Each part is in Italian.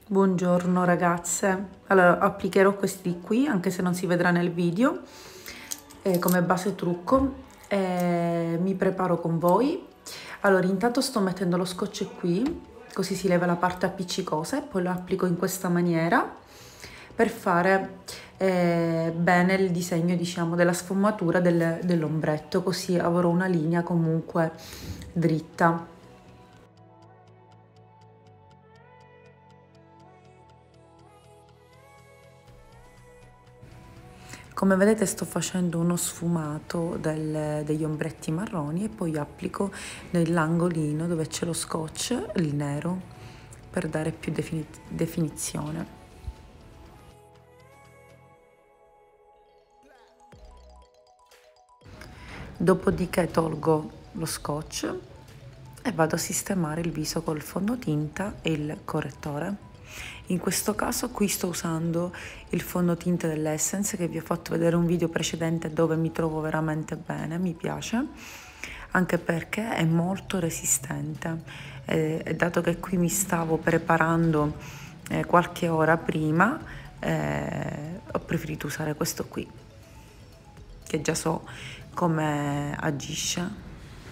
Buongiorno ragazze, allora applicherò questi di qui anche se non si vedrà nel video come base trucco. Mi preparo con voi. Allora intanto sto mettendo lo scotch qui, così si leva la parte appiccicosa e poi lo applico in questa maniera per fare bene il disegno, diciamo, della sfumatura dell'ombretto, così avrò una linea comunque dritta. Come vedete sto facendo uno sfumato degli ombretti marroni e poi applico nell'angolino dove c'è lo scotch il nero per dare più definizione. Dopodiché tolgo lo scotch e vado a sistemare il viso col fondotinta e il correttore. In questo caso qui sto usando il fondotinta dell'Essence che vi ho fatto vedere un video precedente dove mi trovo veramente bene, mi piace, anche perché è molto resistente. Dato che qui mi stavo preparando qualche ora prima, ho preferito usare questo qui, che già so come agisce.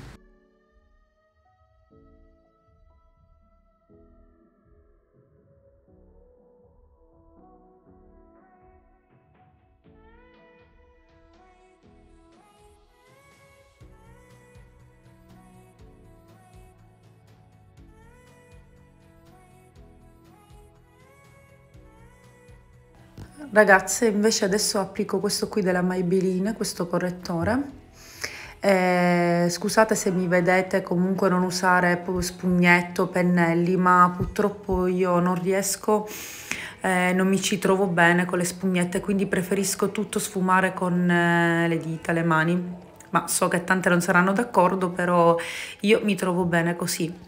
Ragazze, invece adesso applico questo qui della Maybelline, questo correttore. Scusate se mi vedete comunque non usare spugnetto, pennelli, ma purtroppo io non riesco, non mi ci trovo bene con le spugnette, quindi preferisco tutto sfumare con le dita, le mani. Ma so che tante non saranno d'accordo, però io mi trovo bene così.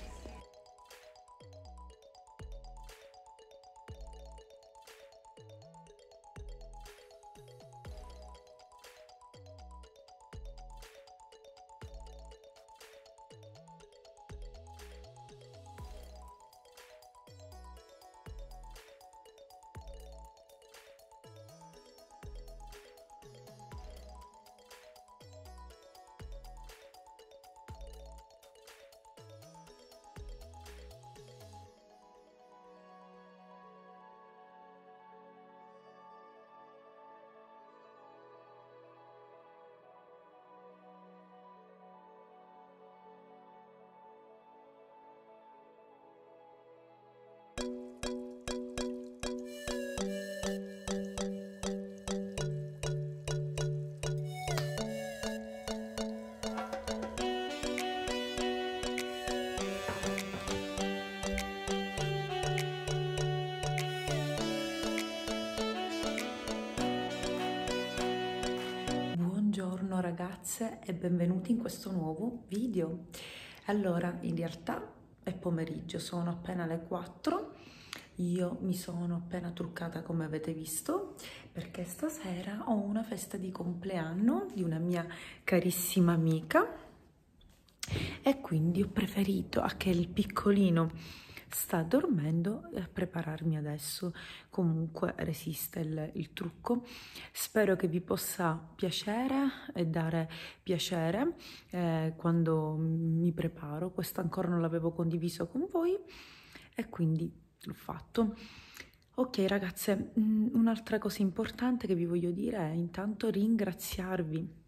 Buongiorno ragazze e benvenuti in questo nuovo video. Allora, in realtà è pomeriggio, sono appena le 4. Io mi sono appena truccata come avete visto perché stasera ho una festa di compleanno di una mia carissima amica e quindi ho preferito, a che il piccolino sta dormendo, prepararmi adesso. Comunque resiste il trucco. Spero che vi possa piacere e dare piacere quando mi preparo. Questo ancora non l'avevo condiviso con voi e quindi l'ho fatto. Ok ragazze, un'altra cosa importante che vi voglio dire è intanto ringraziarvi,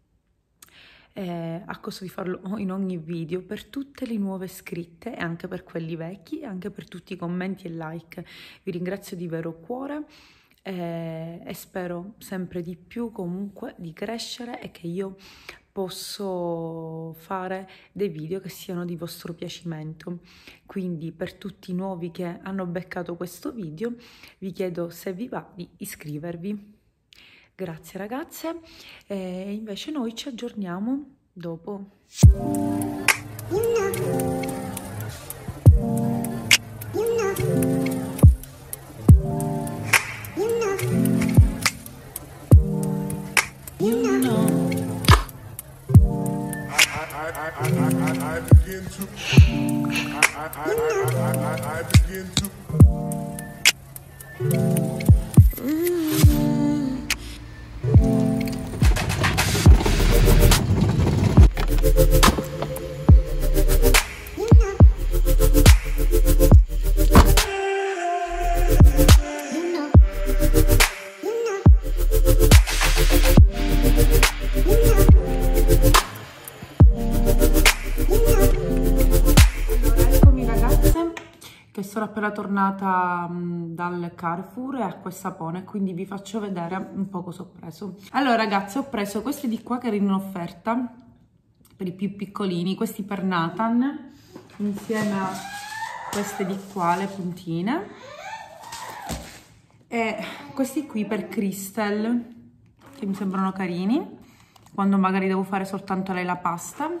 a costo di farlo in ogni video, per tutte le nuove iscritte e anche per quelli vecchi e anche per tutti i commenti e like. Vi ringrazio di vero cuore e spero sempre di più comunque di crescere e che io posso fare dei video che siano di vostro piacimento. Quindi per tutti i nuovi che hanno beccato questo video vi chiedo, se vi va, di iscrivervi. Grazie ragazze, e invece noi ci aggiorniamo dopo. I begin to Sono appena tornata dal Carrefour e acqua e sapone, quindi vi faccio vedere un po' cosa ho preso. Allora ragazzi, ho preso questi di qua che erano in offerta per i più piccolini, questi per Nathan insieme a queste di qua, le puntine, e questi qui per Crystal che mi sembrano carini quando magari devo fare soltanto lei la pasta.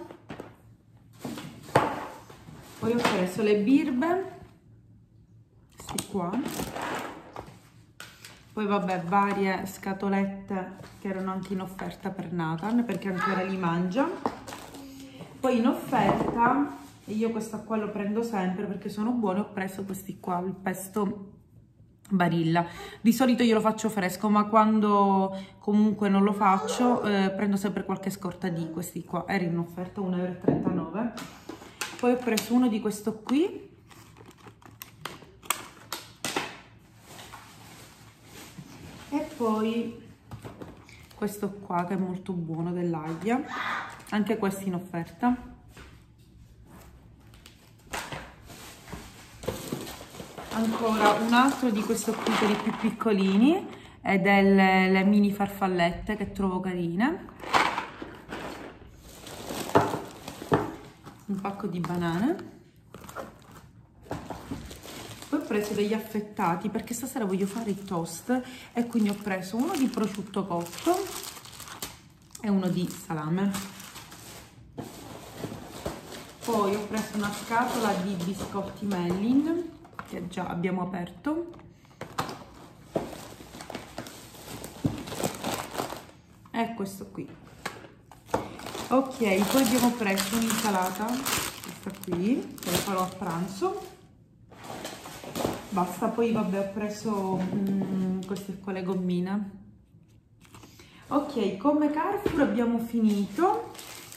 Poi ho preso le birbe qua, poi vabbè varie scatolette che erano anche in offerta per Nathan perché ancora li mangia. Poi in offerta, e io questa qua lo prendo sempre perché sono buoni, ho preso questi qua, il pesto Barilla. Di solito io lo faccio fresco, ma quando comunque non lo faccio prendo sempre qualche scorta di questi qua, era in offerta 1,39 €. Poi ho preso uno di questo qui, e poi questo qua che è molto buono, dell'Aia, anche questi in offerta. Ancora un altro di questo qui per i più piccolini, è delle mini farfallette che trovo carine, un pacco di banane. Poi ho preso degli affettati perché stasera voglio fare i toast e quindi ho preso uno di prosciutto cotto e uno di salame. Poi ho preso una scatola di biscotti Mellin che già abbiamo aperto, e questo qui. Ok, poi abbiamo preso un'insalata, questa qui, che la farò a pranzo. Basta. Poi vabbè, ho preso queste qua, le gommine. Ok, come Carrefour abbiamo finito.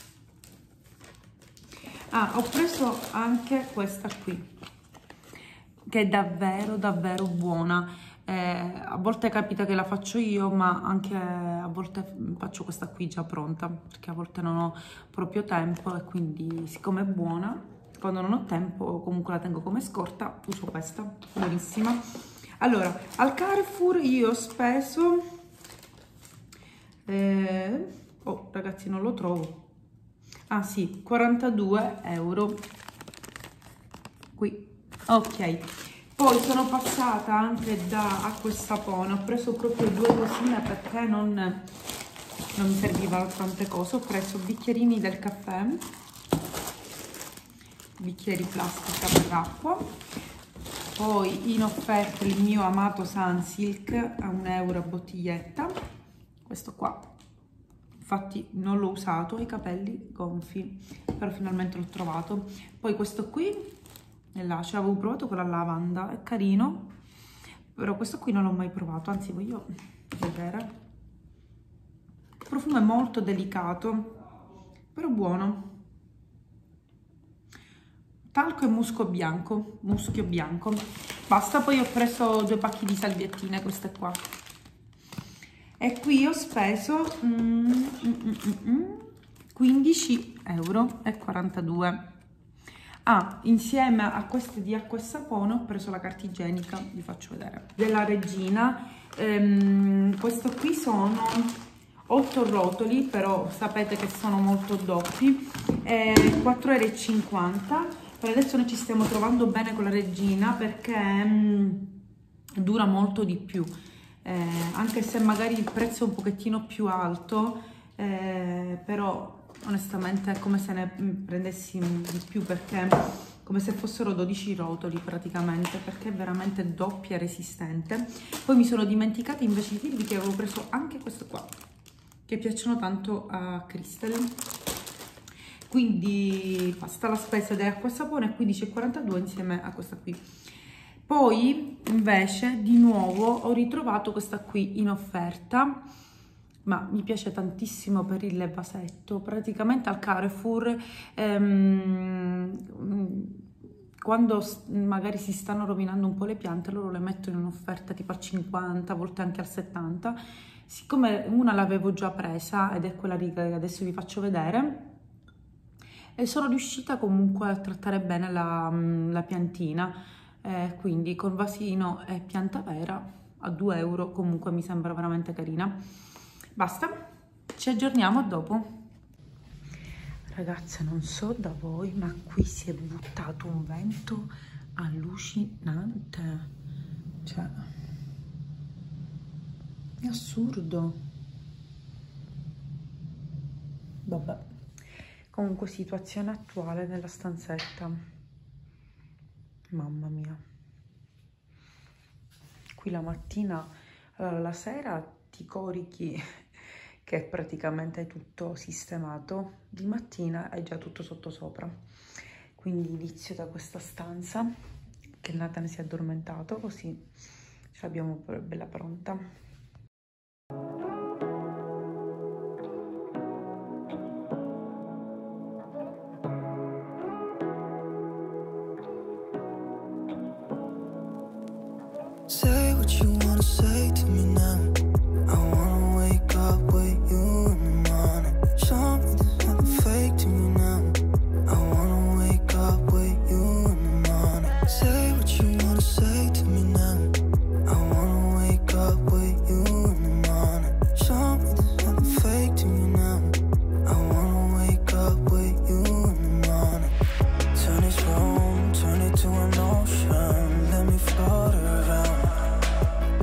Ho preso anche questa qui che è davvero davvero buona. A volte capita che la faccio io, ma anche a volte faccio questa qui già pronta perché a volte non ho proprio tempo, e quindi siccome è buona, quando non ho tempo comunque la tengo come scorta, uso questa, buonissima. Allora, al Carrefour io ho speso oh ragazzi, non lo trovo. Ah sì, 42 € qui. Ok, poi sono passata anche da acqua e sapone, ho preso proprio due cosine perché non mi servivano tante cose. Ho preso bicchierini del caffè, bicchieri plastica per acqua, poi in offerta il mio amato Sunsilk a 1 € a bottiglietta, questo qua, infatti non l'ho usato, i capelli gonfi, però finalmente l'ho trovato. Poi questo qui là, ce l'avevo provato con la lavanda, è carino, però questo qui non l'ho mai provato, anzi voglio vedere. Il profumo è molto delicato però buono. Talco e muschio bianco. Basta. Poi ho preso 2 pacchi di salviettine, queste qua, e qui ho speso 15,42 €. Insieme a queste di acqua e sapone ho preso la carta igienica, vi faccio vedere, della Regina. Questo qui sono 8 rotoli, però sapete che sono molto doppi, 4,50 €. Per adesso noi ci stiamo trovando bene con la Regina perché dura molto di più, anche se magari il prezzo è un pochettino più alto, però onestamente è come se ne prendessi di più, perché come se fossero 12 rotoli praticamente, perché è veramente doppia resistente. Poi mi sono dimenticata invece di dirvi che avevo preso anche questo qua, che piacciono tanto a Crystal. Quindi basta la spesa dell'acqua e sapone, 15,42 € insieme a questa qui. Poi invece di nuovo ho ritrovato questa qui in offerta, ma mi piace tantissimo per il vasetto. Praticamente al Carrefour quando magari si stanno rovinando un po' le piante, loro le mettono in offerta tipo al 50, a volte anche al 70. Siccome una l'avevo già presa ed è quella che adesso vi faccio vedere, e sono riuscita comunque a trattare bene la piantina, quindi con vasino e pianta vera a 2 euro comunque mi sembra veramente carina. Basta, ci aggiorniamo dopo. Ragazze, non so da voi, ma qui si è buttato un vento allucinante, cioè è assurdo. Vabbè, comunque situazione attuale nella stanzetta, mamma mia. Qui la mattina, allora la sera ti corichi che praticamente è tutto sistemato, di mattina è già tutto sottosopra. Quindi inizio da questa stanza, che Nathan si è addormentato, così ce l'abbiamo bella pronta. Say what you wanna say to me now. I wanna wake up with you in the morning. Show me there's nothing fake to me now. I wanna wake up with you in the morning. Say what you wanna say to me now. I wanna wake up with you in the morning. Show me there's nothing fake to me now. I wanna wake up with you in the morning. Turn this room, turn it to an ocean. Let me float around.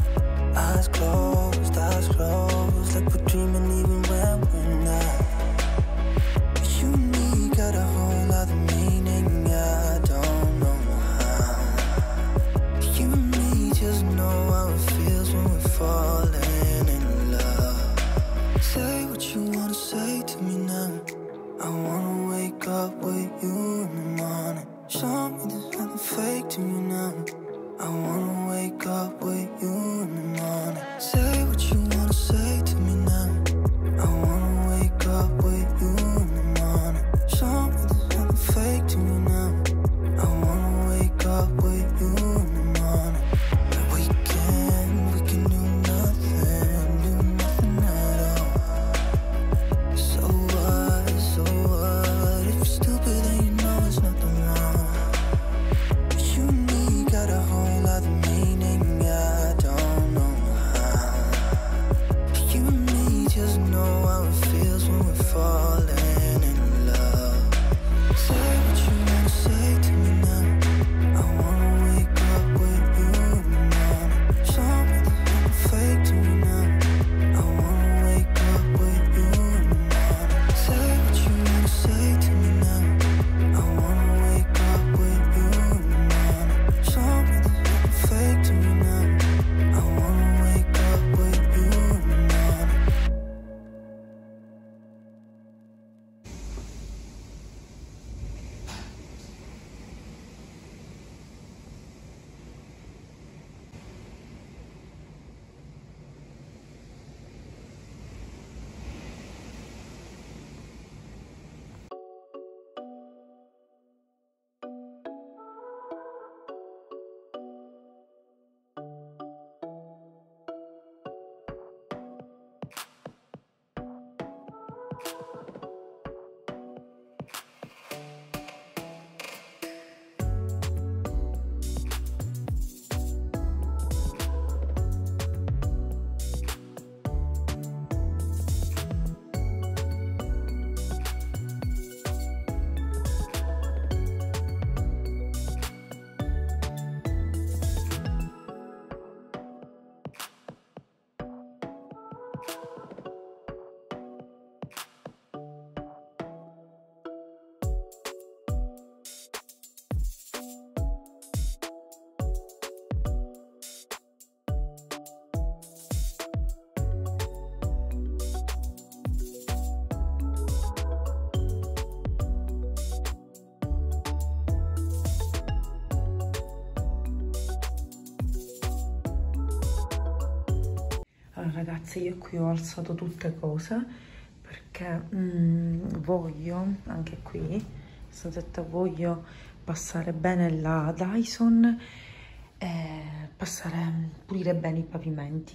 Allora ragazze, io qui ho alzato tutte cose perché voglio, anche qui, sono detta voglio passare bene la Dyson e pulire bene i pavimenti.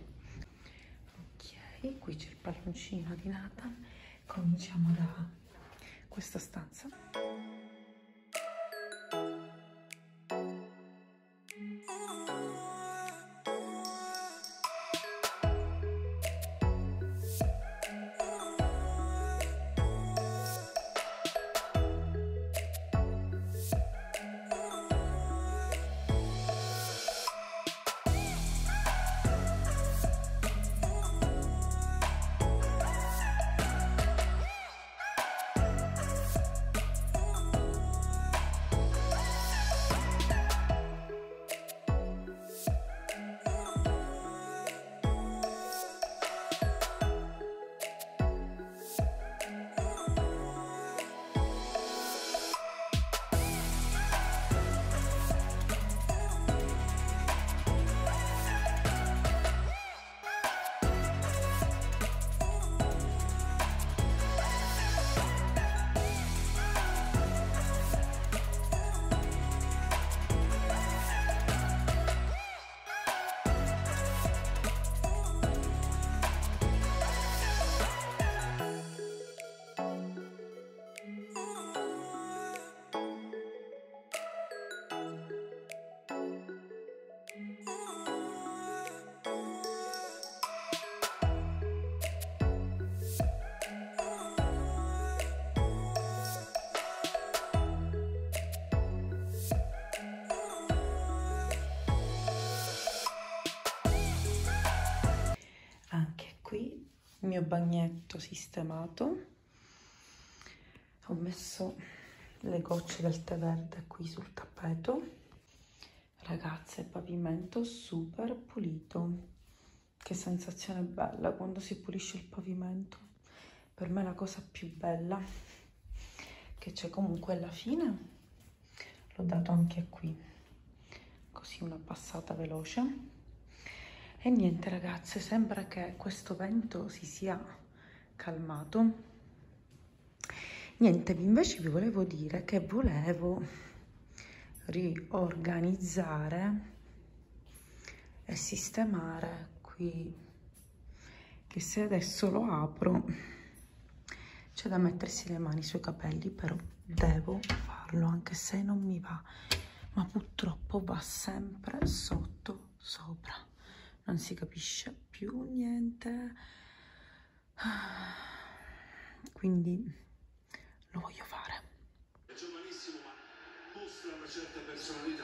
Ok, qui c'è il palloncino di Nathan. Cominciamo da questa stanza. Anche qui il mio bagnetto sistemato. Ho messo le gocce del tè verde qui sul tappeto. Ragazze, pavimento super pulito. Che sensazione bella quando si pulisce il pavimento. Per me è la cosa più bella che c'è. Comunque alla fine l'ho dato anche qui, così una passata veloce. E niente ragazze, sembra che questo vento si sia calmato. Niente, invece vi volevo dire che volevo riorganizzare e sistemare qui, che se adesso lo apro c'è da mettersi le mani sui capelli, però devo farlo anche se non mi va, ma purtroppo va sempre sotto sopra, non si capisce più niente, quindi lo voglio fare. È giovanissimo ma mostra una certa personalità,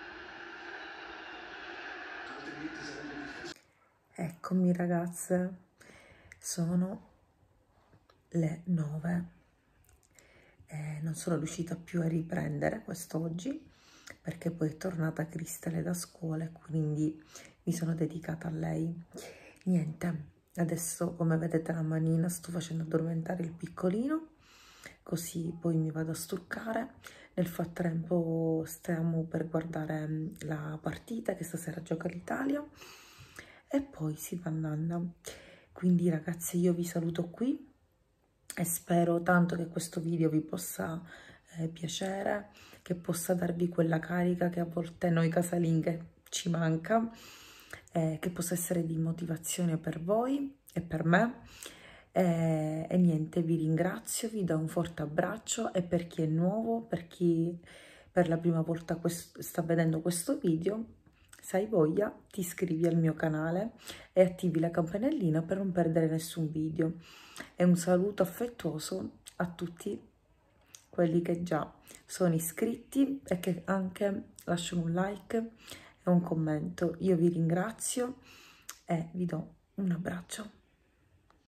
altrimenti sarebbe difficile. Eccomi ragazze, sono le 9 e non sono riuscita più a riprendere quest'oggi perché poi è tornata Cristale da scuola e quindi mi sono dedicata a lei. Niente, adesso come vedete la manina sto facendo addormentare il piccolino, così poi mi vado a struccare. Nel frattempo stiamo per guardare la partita che stasera gioca l'Italia e poi si va a nanna. Quindi ragazzi, io vi saluto qui e spero tanto che questo video vi possa piacere, che possa darvi quella carica che a volte noi casalinghe ci manca, che possa essere di motivazione per voi e per me. E niente, vi ringrazio, vi do un forte abbraccio e per chi è nuovo, per chi per la prima volta sta vedendo questo video, se hai voglia ti iscrivi al mio canale e attivi la campanellina per non perdere nessun video. E un saluto affettuoso a tutti quelli che già sono iscritti e che anche lasciano un like e un commento. Io vi ringrazio e vi do un abbraccio.